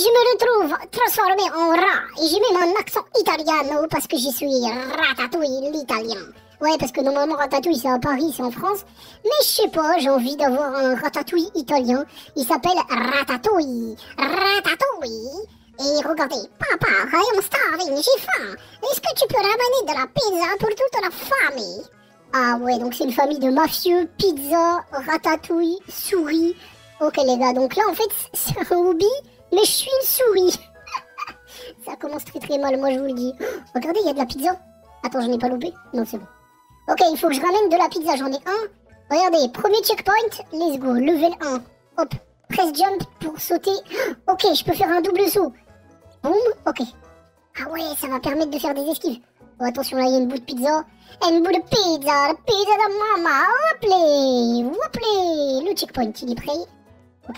je me retrouve transformé en rat et j'ai mis mon accent italiano parce que je suis Ratatouille l'italien. Ouais, parce que normalement Ratatouille c'est à Paris, c'est en France. Mais je sais pas, j'ai envie d'avoir un Ratatouille italien. Il s'appelle Ratatouille. Ratatouille. Et regardez, papa, I am starving, j'ai faim. Est-ce que tu peux ramener de la pizza pour toute la famille? Ah ouais, donc c'est une famille de mafieux, pizza, ratatouille, souris. Ok les gars, donc là en fait c'est un hobby, mais je suis une souris. Ça commence très très mal, moi je vous le dis. Regardez, il y a de la pizza. Attends, j'en ai pas loupé? Non, c'est bon. Ok, il faut que je ramène de la pizza, j'en ai un. Regardez, premier checkpoint, let's go, level 1. Hop, press jump pour sauter. Ok, je peux faire un double saut. Boum, ok. Ah ouais, ça va permettre de faire des esquives. Oh, attention, là, il y a une bout de pizza. Une bout de pizza, la pizza de maman. Hop les. Le checkpoint, il est prêt. Ok.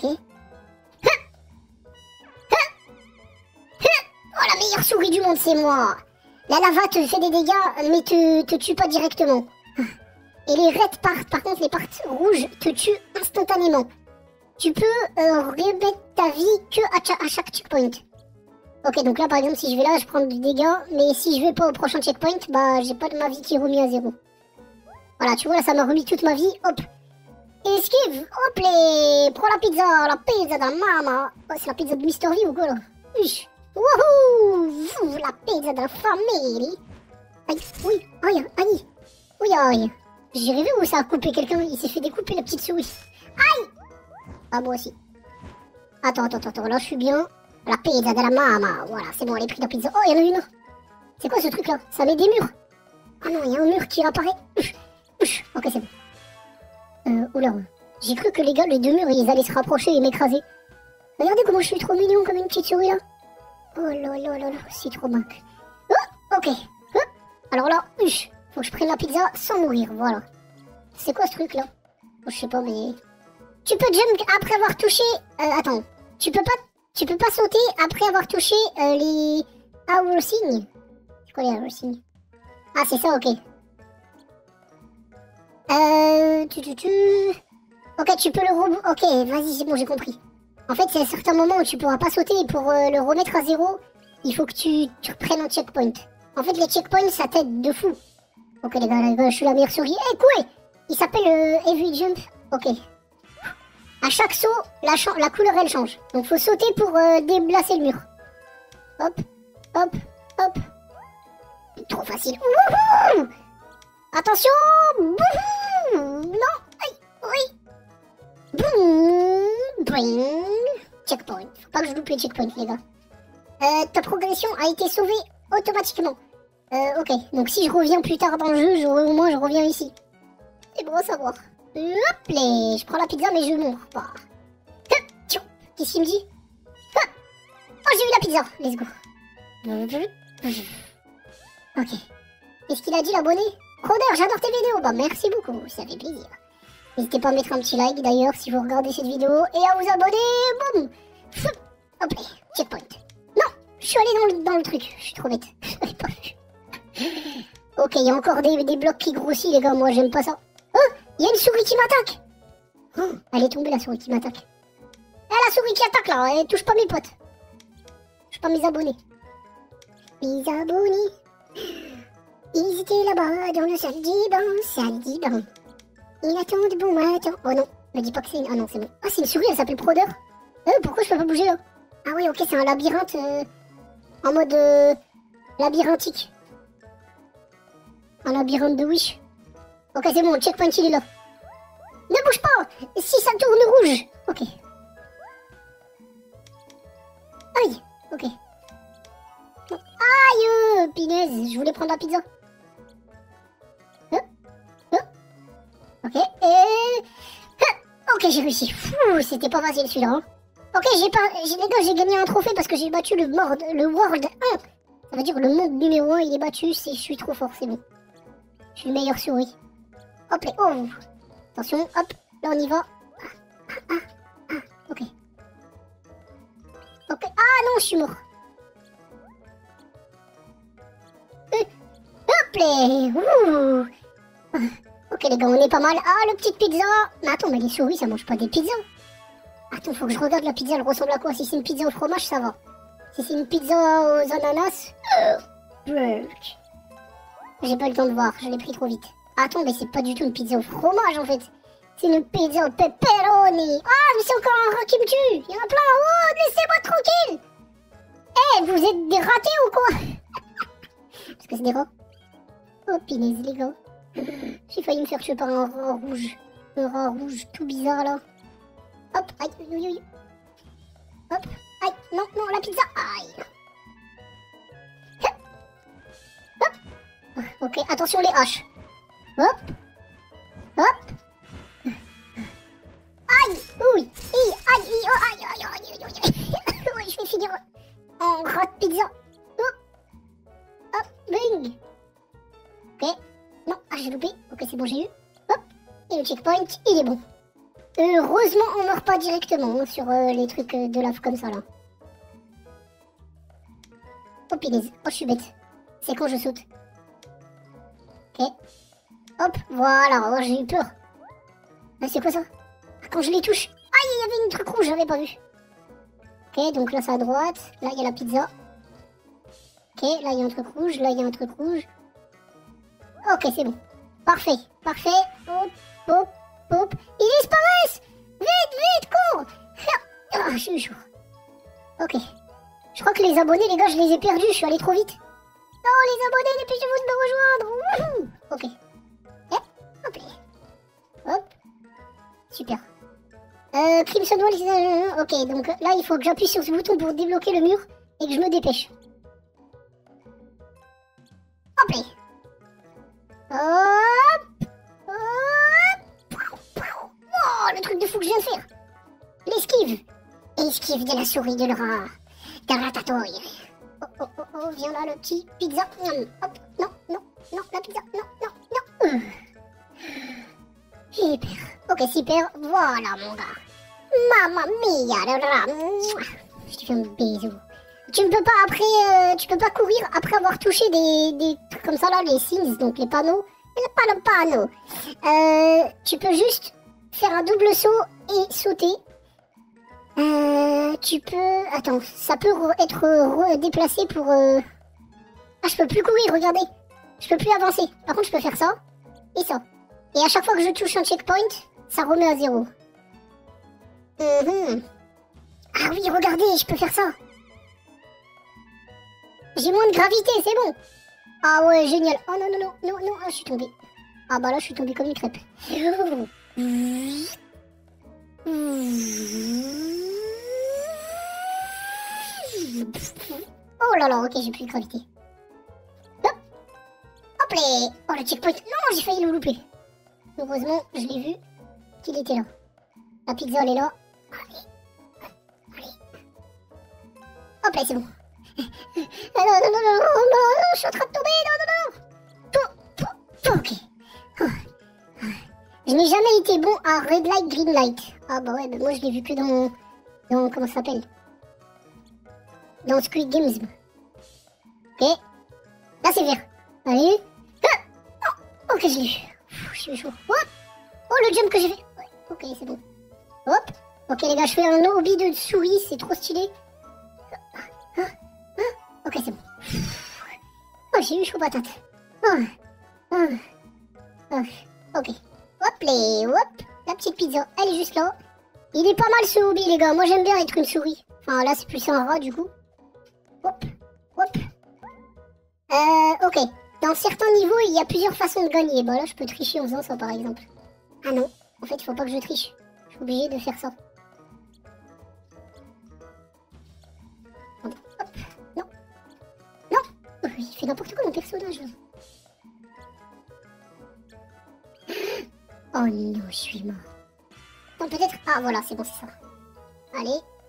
Oh, la meilleure souris du monde, c'est moi. La lava te fait des dégâts, mais te tue pas directement. Et les red parts, par contre, les parts rouges te tuent instantanément. Tu peux remettre ta vie que à chaque checkpoint. Ok, donc là, par exemple, si je vais là, je prends du dégât. Mais si je vais pas au prochain checkpoint, bah, j'ai pas de ma vie qui est remise à 0. Voilà, tu vois, là, ça m'a remis toute ma vie. Hop. Esquive. Hop, les. Prends la pizza de la maman. Oh, c'est la pizza de Mister V ou quoi, là? Uch. Wouhou. La pizza de la famille. Aïe, oui, aïe, aïe. Oui, aïe. J'ai rêvé où ça a coupé quelqu'un. Il s'est fait découper la petite souris. Aïe. Ah, moi aussi. Attends, là, je suis bien. La pizza de la maman. Voilà, c'est bon, elle est prise la pizza. Oh, il y en a une. C'est quoi ce truc-là? Ça met des murs. Oh non, il y a un mur qui apparaît. Ok, c'est bon. Oula. J'ai cru que les gars, les deux murs, ils allaient se rapprocher et m'écraser. Regardez comment je suis trop mignon comme une petite souris, là. Oh là là là là, c'est trop moche. Oh, ok. Alors là, faut que je prenne la pizza sans mourir, voilà. C'est quoi ce truc-là? Oh, je sais pas, mais... Tu peux jump après avoir touché... attends. Tu peux pas sauter après avoir touché les housing. C'est quoi les housing? Ah, c'est ça, ok. Ok, tu peux le rebou... Ok, vas-y, c'est bon, j'ai compris. En fait, il y a certains moments où tu pourras pas sauter et pour le remettre à 0, il faut que tu reprennes un checkpoint. En fait, les checkpoints, ça t'aide de fou. Ok, les gars, je suis la meilleure souris. Eh, quoi? Il s'appelle Heavy Jump. Ok. À chaque saut, la couleur, elle change. Donc, faut sauter pour déplacer le mur. Hop, hop, hop. Trop facile. Wouhou! Attention! Bouhou! Non! Aïe! Oui! Boum! Boing! Checkpoint. Faut pas que je loupe les checkpoints, les gars. Ta progression a été sauvée automatiquement. Ok. Donc si je reviens plus tard dans le jeu, au moins je reviens ici. C'est bon à savoir. Hop là! Je prends la pizza, mais je meurs pas. Qu'est-ce qu'il me dit? Oh, j'ai eu la pizza! Let's go. Ok. Qu'est-ce qu'il a dit, l'abonné? Rodeur, j'adore tes vidéos. Bah, merci beaucoup, ça fait plaisir. N'hésitez pas à mettre un petit like d'ailleurs si vous regardez cette vidéo et à vous abonner. Boum. Hop là, checkpoint. Non, je suis allé dans le truc. Je suis trop bête. Je l'avais pas vu. Ok, il y a encore des blocs qui grossissent, les gars. Moi, j'aime pas ça. Oh, il y a une souris qui m'attaque. Oh, elle est tombée, la souris qui m'attaque. La souris qui attaque là, elle touche pas mes potes. Touche pas mes abonnés. Mes abonnés. Ils étaient là-bas dans le salle d'Iban. Il attend de bon matin. Oh non, me dis pas que c'est une... Ah non, c'est bon. Ah, c'est une souris, elle s'appelle Prodeur. Pourquoi je peux pas bouger là? Ah oui, ok, c'est un labyrinthe en mode labyrinthique. Un labyrinthe de Wish. Ok, c'est bon, le checkpoint il est là. Ne bouge pas! Si ça tourne rouge. Ok. Aïe, ok. Aïe, pinaise, je voulais prendre la pizza. Ok, ok, j'ai réussi. C'était pas facile celui-là. Hein. Ok, les gars, j'ai gagné un trophée parce que j'ai battu le World 1. Ça veut dire que le monde numéro 1, il est battu. Je suis trop fort, c'est bon. Je suis le meilleur souris. Hop, là, oh. Attention, hop, là on y va. Ok. Ok, ah non, je suis mort. Hop là, Ok les gars, on est pas mal. Ah, le petite pizza. Mais attends, mais les souris, ça mange pas des pizzas. Attends, faut que je regarde la pizza, elle ressemble à quoi? Si c'est une pizza au fromage, ça va. Si c'est une pizza aux ananas... J'ai pas le temps de voir, je l'ai pris trop vite. Attends, mais c'est pas du tout une pizza au fromage en fait. C'est une pizza au pepperoni. Ah, mais c'est encore un rat qui me tue. Il y en a plein. Oh, laissez-moi tranquille. Eh, vous êtes des ratés ou quoi? Parce que c'est des rats. Oh, pinaise, les gars. J'ai failli me faire tuer par un rat rouge. Un rat rouge tout bizarre là. Hop, aïe, aïe, aïe. Hop, aïe, non, non, la pizza. Aïe. Hop. Ok, attention les haches. Hop. Hop. Aïe, oui, aïe, aïe, aïe, aïe, aïe, aïe. Ouais, je vais finir en rat de pizza. Hop. Hop, bing. Ok. Non, ah, j'ai loupé. Ok, c'est bon, j'ai eu. Hop. Et le checkpoint, il est bon. Heureusement, on meurt pas directement hein, sur les trucs de lave comme ça, là. Oh, punaise. Oh, je suis bête. C'est quand je saute. Ok. Hop, voilà. Oh, j'ai eu peur. Ah, c'est quoi ça? Ah, quand je les touche. Aïe, il y avait une truc rouge, j'avais pas vu. Ok, donc là, c'est à droite. Là, il y a la pizza. Ok, là, il y a un truc rouge. Là, il y a un truc rouge. Ok, c'est bon. Parfait, parfait. Hop, hop, hop. Ils disparaissent. Vite, vite, cours. Ah, je suis chaud. Ok. Je crois que les abonnés, les gars, je les ai perdus. Je suis allé trop vite. Non, les abonnés, dépêchez-vous de me rejoindre. Ok. Hop. Hop. Super. Crimson Wall. Ok, donc là, il faut que j'appuie sur ce bouton pour débloquer le mur et que je me dépêche. Hop. Hop. Hop. Oh, le truc de fou que je viens de faire. L'esquive. Esquive de la souris de rat. Dans la tatouille. Oh, oh, oh, oh, viens là, le petit pizza. Hop, non, non, non, la pizza, non, non, non. Super. Ok, super. Voilà, mon gars. Mamma mia. Je te fais un bisou. Tu ne peux pas après, tu peux pas courir après avoir touché des trucs comme ça là, les signes, donc les panneaux. Pas le panneau. Tu peux juste faire un double saut et sauter. Tu peux... Attends, ça peut être déplacé pour... Ah, je peux plus courir, regardez. Je peux plus avancer. Par contre, je peux faire ça et ça. Et à chaque fois que je touche un checkpoint, ça remet à 0. Ah oui, regardez, je peux faire ça. J'ai moins de gravité, c'est bon. Ah ouais, génial. Oh non, non, non, non, non, ah, je suis tombée. Ah bah là, je suis tombée comme une crêpe. Oh là là, ok, j'ai plus de gravité. Hop, hop là. Oh, le checkpoint. Non, j'ai failli le louper. Heureusement, je l'ai vu qu'il était là. La pizza, elle est là. Allez, allez. Hop là, c'est bon. Ah non, non, non, non, non, non, je suis en train de tomber, non, non, non. Ok. Oh. Je n'ai jamais été bon à Red Light, Green Light. Ah bah ouais, bah moi je l'ai vu que dans comment ça s'appelle? Dans Squid Games. Ok. Là c'est vert. Allez. Ah oh, ok, je l'ai eu. Je suis chaud. Oh, oh, le jump que j'ai fait. Ouais, ok, c'est bon. Hop. Ok les gars, je fais un hobby de souris, c'est trop stylé. Ok, c'est bon. Oh, j'ai eu chaud patate. Ok. Hop les, hop. La petite pizza, elle est juste là. Il est pas mal ce hobby les gars, moi j'aime bien être une souris. Enfin là c'est plus un rat du coup. Hop, hop. Ok. Dans certains niveaux, il y a plusieurs façons de gagner. Bah là je peux tricher en faisant ça par exemple. Ah non, en fait il faut pas que je triche. Je suis obligé de faire ça. Hop, non. Non. Oh, il fait n'importe quoi mon personnage là. Oh non, je suis mort. Non, peut-être... Ah, voilà, c'est bon, c'est ça. Allez.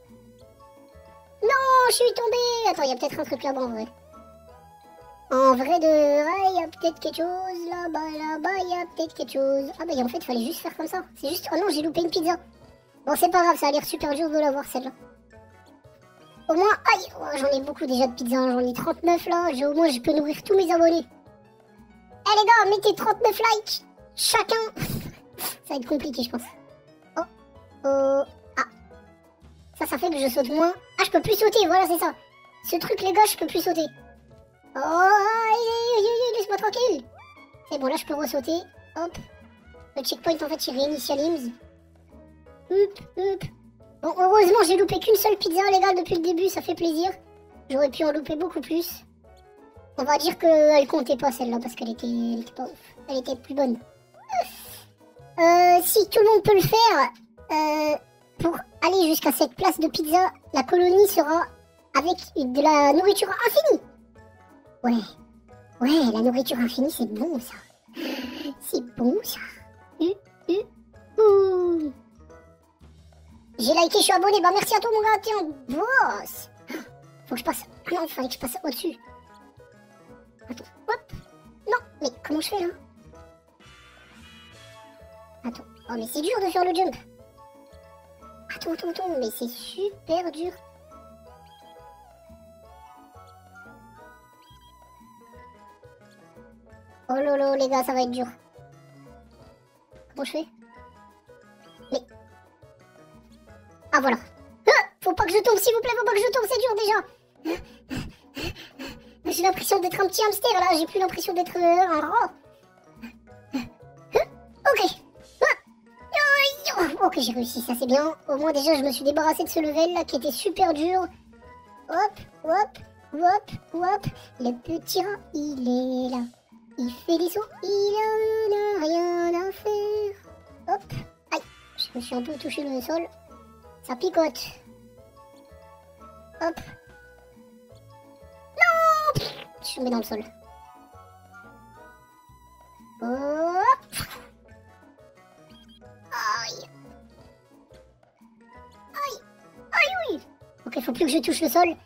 Non, je suis tombée. Attends, il y a peut-être un truc là-bas, en vrai. En vrai de... Ah, il y a peut-être quelque chose. Là-bas, il y a peut-être quelque chose. Ah, bah, en fait, il fallait juste faire comme ça. C'est juste... Oh non, j'ai loupé une pizza. Bon, c'est pas grave, ça a l'air super dur de l'avoir, celle-là. Au moins... Aïe, oh, j'en ai beaucoup déjà de pizza. J'en ai 39, là. Au moins, je peux nourrir tous mes abonnés. Eh, les gars, mettez 39 likes. Chacun. Ça va être compliqué, je pense. Oh. Oh. Ah. Ça fait que je saute moins. Ah, je peux plus sauter, voilà, c'est ça. Ce truc, les gars, je peux plus sauter. Oh, laisse-moi tranquille. C'est bon, là, je peux ressauter. Hop. Le checkpoint, en fait, il réinitialise. Hop. Bon, heureusement, j'ai loupé qu'une seule pizza, les gars, depuis le début, ça fait plaisir. J'aurais pu en louper beaucoup plus. On va dire qu'elle comptait pas, celle-là, parce qu'elle était pas ouf. Elle était plus bonne. Si tout le monde peut le faire, pour aller jusqu'à cette place de pizza, la colonie sera avec de la nourriture infinie. Ouais, la nourriture infinie, c'est bon, ça. C'est bon, ça. J'ai liké, je suis abonné. Bah, merci à toi, mon gars. Tiens, boss. Faut que je passe. Ah non, il fallait que je passe au-dessus. Attends, hop. Non, mais comment je fais, là? Attends. Oh, mais c'est dur de faire le jump. Attends, mais c'est super dur. Oh lolo, les gars, ça va être dur. Comment je fais? Mais... Ah, voilà. Faut pas que je tombe, s'il vous plaît, faut pas que je tombe, c'est dur, déjà. J'ai l'impression d'être un petit hamster, là. J'ai plus l'impression d'être un rat. Ok. Ok, j'ai réussi, ça c'est bien. Au moins, déjà, je me suis débarrassé de ce level, là, qui était super dur. Hop. Le petit rat, il est là. Il fait des sauts, il en a rien à faire. Hop. Aïe, je me suis un peu touché le sol. Ça picote. Hop. Non, je suis tombé dans le sol. Hop. Aïe. Oui. Ok, faut plus que je touche le sol.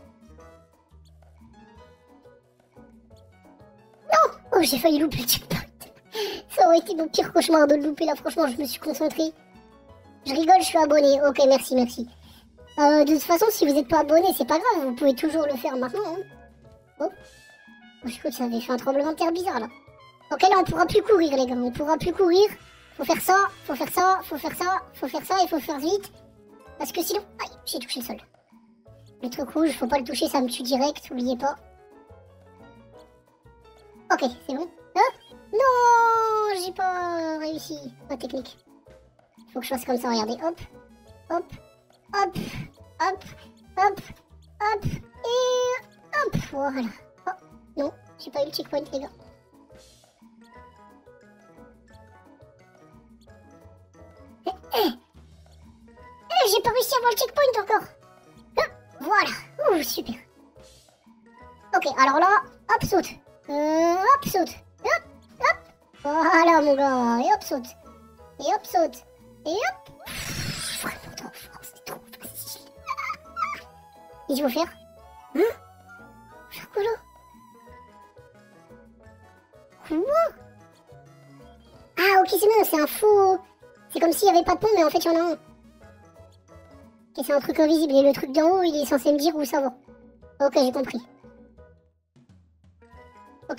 Oh, j'ai failli louper le checkpoint. Ça aurait été mon pire cauchemar de le louper là, franchement, je me suis concentrée. Je rigole, je suis abonné. Ok, merci. De toute façon, si vous n'êtes pas abonné, c'est pas grave, vous pouvez toujours le faire maintenant. Hein. Oh, je crois que ça avait fait un tremblement de terre bizarre là. Ok, là, on pourra plus courir, les gars, on pourra plus courir. Faut faire ça, et faut faire vite. Parce que sinon... Aïe, j'ai touché le sol. Le truc rouge, faut pas le toucher, ça me tue direct, oubliez pas. Ok, c'est bon. Hein? Non, j'ai pas réussi ma technique. Faut que je fasse comme ça, regardez. Hop. Et hop. Voilà. Oh, non, j'ai pas eu le checkpoint, les gars. J'ai pas réussi à avoir le checkpoint encore. Voilà. Ouh, super. Ok, alors là, hop, saute. Hop, saute. Hop. Voilà, mon gars. Et hop, saute. Et hop. Vraiment trop fort, c'est trop facile. Qu'est-ce qu'il faut faire? Faire quoi là? Quoi? Ah, ok, c'est bon, c'est un faux... C'est comme s'il n'y avait pas de pont, mais en fait, il y en a un. Ok, c'est un truc invisible, et le truc d'en haut, il est censé me dire où ça va. Ok, j'ai compris. Ok.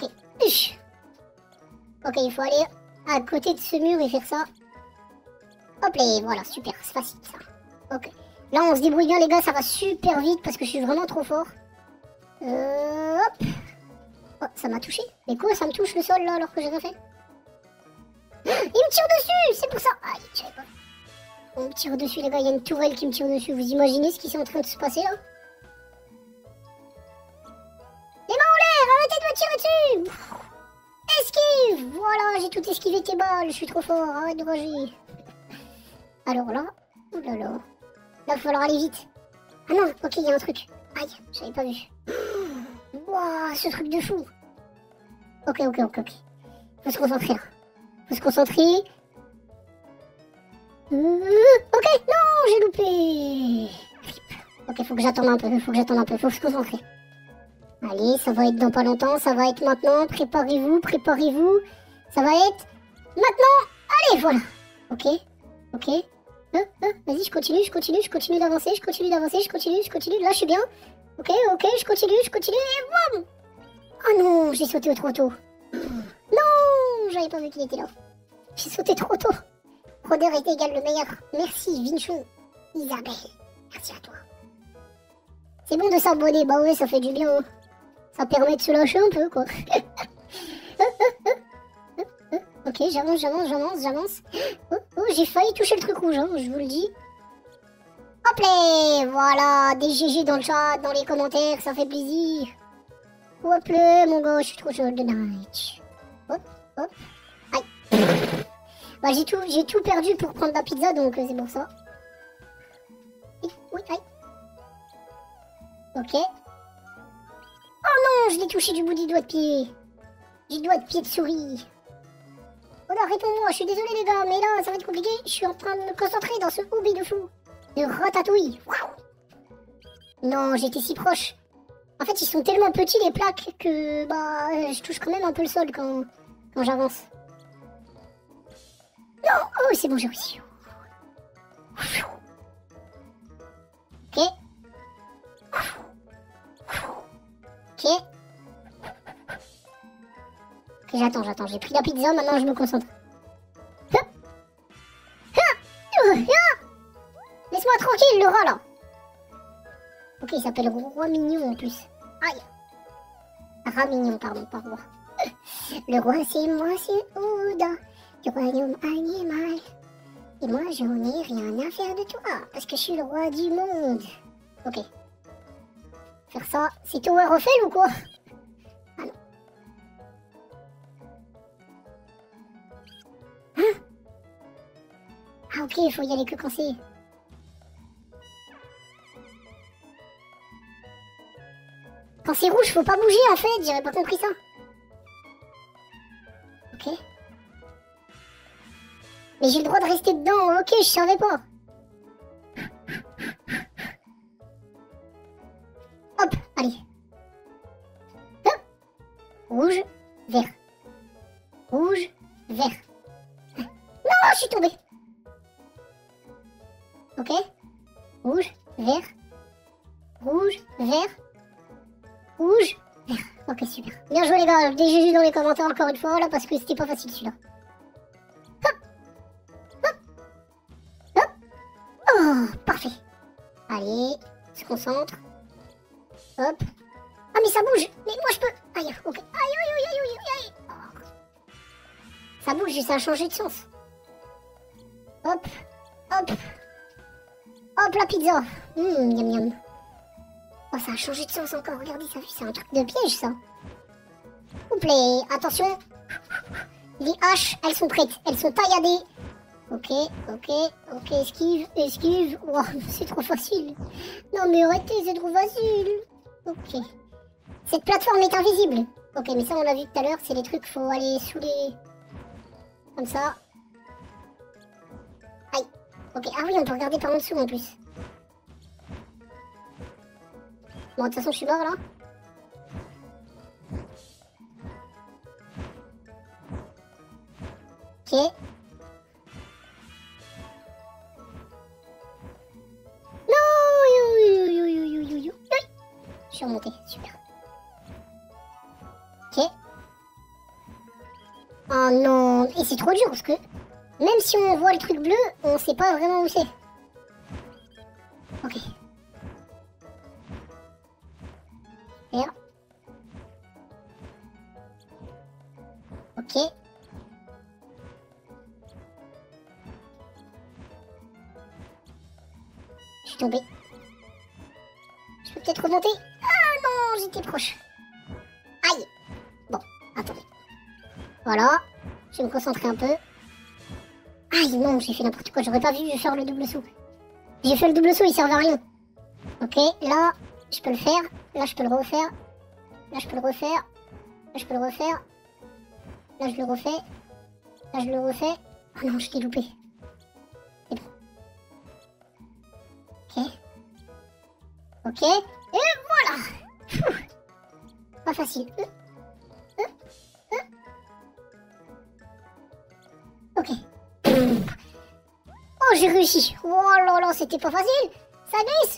Ok, il faut aller à côté de ce mur et faire ça. Hop là, voilà, super, c'est facile ça. Ok. Là, on se débrouille bien, les gars, ça va super vite parce que je suis vraiment trop fort. Hop. Oh, ça m'a touché. Mais quoi, ça me touche le sol là alors que j'ai rien fait? Il me tire dessus, c'est pour ça. Aïe, je savais pas. On me tire dessus, les gars, il y a une tourelle qui me tire dessus. Vous imaginez ce qui est en train de se passer là? Les mains en l'air, arrêtez de me tirer dessus. Esquive. Voilà, j'ai tout esquivé tes balles, je suis trop fort, arrête de rager. Alors là, oh là là. Là, il va falloir aller vite. Ah non, ok, il y a un truc. Aïe, j'avais pas vu. Wouah, ce truc de fou. Ok. Faut se concentrer. Ok, non, j'ai loupé. Ok, faut que j'attende un peu, faut se concentrer. Allez, ça va être dans pas longtemps, ça va être maintenant. Préparez-vous. Ça va être maintenant. Allez, voilà. Ok. Vas-y, je continue d'avancer, Là, je suis bien. Ok, je continue, et boum. Oh non, j'ai sauté trop tôt. Non, j'avais pas vu qu'il était là. J'ai sauté trop tôt. Roder était égal le meilleur. Merci, Vinchon. Isabelle. Merci à toi. C'est bon de s'abonner, bah ouais, ça fait du bien. Hein. Ça permet de se lâcher un peu, quoi. Ok, j'avance. Oh, j'ai failli toucher le truc rouge, hein, je vous le dis. Hop là, voilà, des GG dans le chat, dans les commentaires, ça fait plaisir. Hop là, mon gars, je suis trop chaud de night. Hop. Aïe. Bah, j'ai tout perdu pour prendre la pizza, donc c'est pour ça. Oui, aïe. Ok. Oh non, je l'ai touché du bout du doigt de pied. Du doigt de pied de souris. Oh là, réponds-moi, je suis désolé les gars, mais là, ça va être compliqué. Je suis en train de me concentrer dans ce hobby de fou. De ratatouille. Waouh. Non, j'étais si proche. En fait, ils sont tellement petits les plaques que bah je touche quand même un peu le sol quand j'avance. Non, oh c'est bon, j'ai réussi. Ok. Ok. Ok, j'attends. J'ai pris la pizza, maintenant je me concentre. Laisse-moi tranquille, le rat là. Ok, il s'appelle Roi Mignon en plus. Aïe. Rat Mignon, pardon, pas roi. Le roi c'est moi, c'est Oda, du royaume animal. Et moi j'en ai rien à faire de toi, parce que je suis le roi du monde. Ok. Faire ça, c'est Tower of Hell ou quoi? Ah non. Hein? Ah ok, il faut y aller que quand c'est... Quand c'est rouge, faut pas bouger en fait, j'avais pas compris ça. Ok. Mais j'ai le droit de rester dedans, ok, je savais pas. Hop, allez. Hop. Rouge, vert. Rouge, vert. Non, je suis tombé. Ok. Rouge, vert. Rouge, vert. Rouge, vert. Ok, super. Bien joué les gars, des GG dans les commentaires encore une fois là parce que c'était pas facile celui-là. Hop. Oh, parfait. Allez, se concentre. Hop. Ah mais ça bouge. Mais moi je peux. Aïe, ok. Aïe. Oh. Ça bouge et ça a changé de sens. Hop. Hop la pizza. Miam. Oh, ça a changé de sens encore, regardez, ça c'est un truc de piège, ça. Oups, attention. Les haches, elles sont prêtes, elles sont tailladées. Ok, esquive. Wow, c'est trop facile. Non mais arrêtez, c'est trop facile. Ok. Cette plateforme est invisible. Ok, mais ça on l'a vu tout à l'heure, c'est les trucs, faut aller sous les... Comme ça. Aïe. Ok, ah oui, on peut regarder par en dessous en plus. Bon, de toute façon, je suis mort là. Ok. Non. Je suis remonté, super. Ok. Oh non, et c'est trop dur parce que même si on voit le truc bleu, on sait pas vraiment où c'est. Ok. Vert. Ok. Je suis tombé. Je peux peut-être remonter. Ah non, j'étais proche. Aïe. Bon, attendez. Voilà. Je vais me concentrer un peu. Aïe non, j'ai fait n'importe quoi. J'aurais pas vu faire le double saut. J'ai fait le double saut, il servait à rien. Ok, là, je peux le faire. Là, je peux le refaire. Là, je peux le refaire. Là, je peux le refaire. Là, je le refais. Là, je le refais. Oh non, je t'ai loupé. C'est bon. Ok. Ok. Et voilà. Pfff. Pas facile. Ok. Oh, j'ai réussi. Oh là là, c'était pas facile. Ça glisse.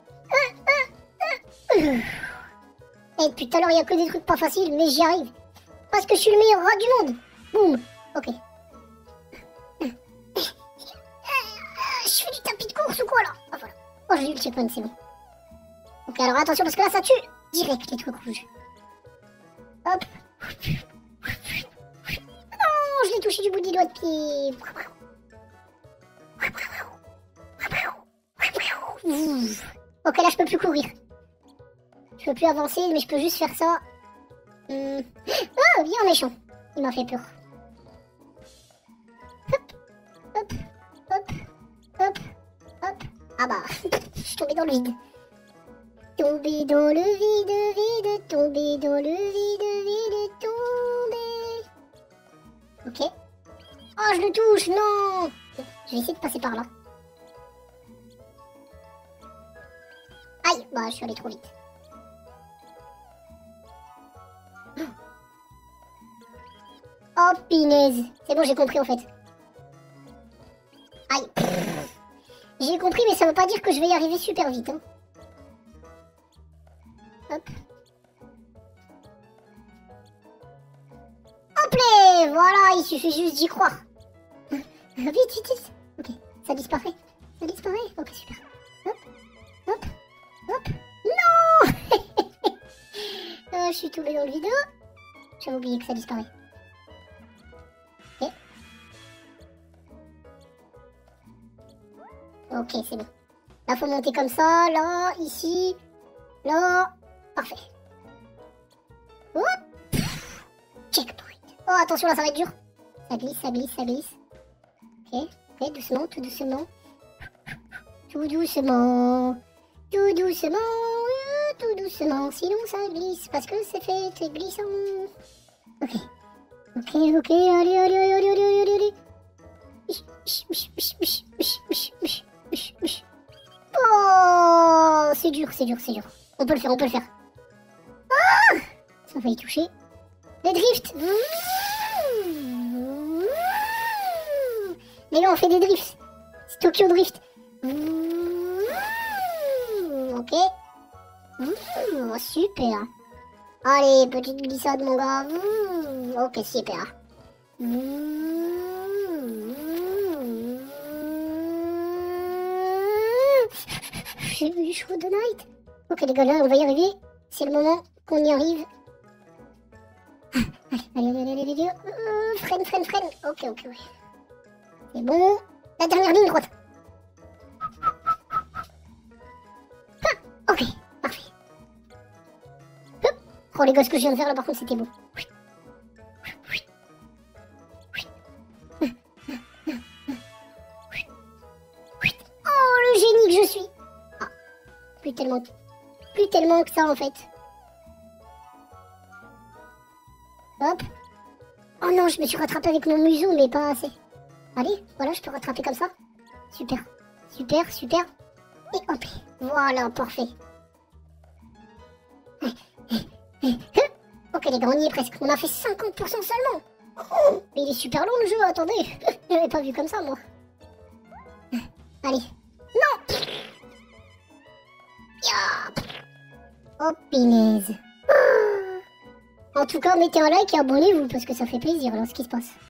Et depuis tout à l'heure, il n'y a que des trucs pas faciles, mais j'y arrive. Parce que je suis le meilleur rat du monde. Boum. Ok. Je fais du tapis de course ou quoi là? Oh voilà. Oh, j'ai eu le le checkpoint, c'est bon. Ok, alors attention, parce que là, ça tue direct les trucs rouges. Hop. Non, je l'ai touché du bout des doigts de pied. Ok, là, je peux plus courir. Je peux plus avancer, mais je peux juste faire ça. Oh, bien méchant. Il m'a fait peur. Hop, hop, hop, hop, hop. Ah bah, je suis tombée dans le vide. Tomber dans le vide, vide, tomber dans le vide, vide, tomber. Ok. Oh, je le touche, non. Je vais essayer de passer par là. Aïe, bah je suis allé trop vite. Oh, pinaise. C'est bon, j'ai compris en fait. Aïe. J'ai compris, mais ça veut pas dire que je vais y arriver super vite. Hein. Hop. Hop là, voilà, il suffit juste d'y croire. Vite, vite, vite. Ok, ça disparaît. Ça disparaît. Ok, super. Hop, hop, hop. Non. Je suis tombée dans le vide. J'avais oublié que ça disparaît. Ok. Ok, c'est bon. Là, faut monter comme ça. Là, ici. Là. Parfait. Hop. Checkpoint. Oh, attention, là, ça va être dur. Ça glisse, ça glisse, ça glisse. Ok, ok, doucement, tout doucement. Tout doucement. Tout doucement. Tout doucement. Sinon, ça glisse. Parce que c'est fait glissant. Ok. Ok, ok, allez, allez, allez, allez, allez, allez, allez. Oh, c'est dur, c'est dur, c'est dur. On peut le faire, on peut le faire. Ah, ça va y toucher. Le drift. Mais là, on fait des drifts. C'est Tokyo Drift. Ok. Oh, super. Allez, petite glissade, mon gars. Ok, super. J'ai eu chaud de night. Ok, les gars, là, on va y arriver. C'est le moment qu'on y arrive. Allez, allez, allez, allez, allez. Freine, freine, freine. Ok, ok, oui. C'est bon. La dernière ligne droite. Ah, ok, parfait. Hop. Oh, les gars, ce que je viens de faire là, par contre, c'était beau. Oh, le génie que je suis. Ah, plus tellement que ça, en fait. Hop. Oh non, je me suis rattrapé avec mon museau, mais pas assez. Allez, voilà, je peux rattraper comme ça. Super, super, super. Et hop, voilà, parfait. Ok les gars, on y est presque. On a fait 50% seulement. Oh, mais il est super long le jeu, attendez. Je l'avais pas vu comme ça, moi. Allez. Non. Oh, pinaise. En tout cas, mettez un like et abonnez-vous, parce que ça fait plaisir, là, ce qui se passe.